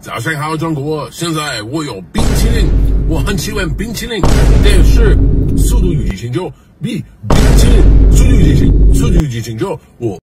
早上好，中国！现在我有冰淇淋，我很喜欢冰淇淋，但是《速度与激情9》比冰淇淋《速度与激情9》我。